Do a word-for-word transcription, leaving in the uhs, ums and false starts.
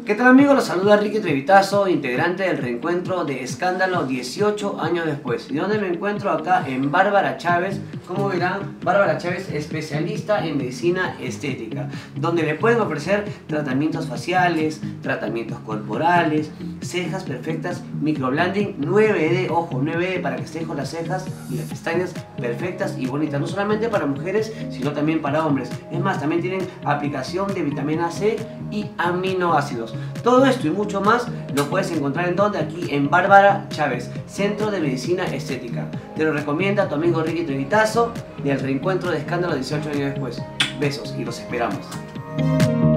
¿Qué tal amigos? Los saluda Ricky Trevitazo, integrante del reencuentro de Escándalo dieciocho años después. ¿Y dónde me encuentro? Acá en Bárbara Chávez. Como verán, Bárbara Chávez, especialista en medicina estética, donde le pueden ofrecer tratamientos faciales, tratamientos corporales, cejas perfectas, microblending nueve D, ojo, nueve D para que estén con las cejas y las pestañas perfectas y bonitas, no solamente para mujeres, sino también para hombres. Es más, también tienen aplicación de vitamina C y aminoácidos. Todo esto y mucho más lo puedes encontrar en donde, aquí en Bárbara Chávez, Centro de Medicina Estética. Te lo recomienda tu amigo Ricky Trevitazo del reencuentro de Escándalo dieciocho años después. Besos y los esperamos.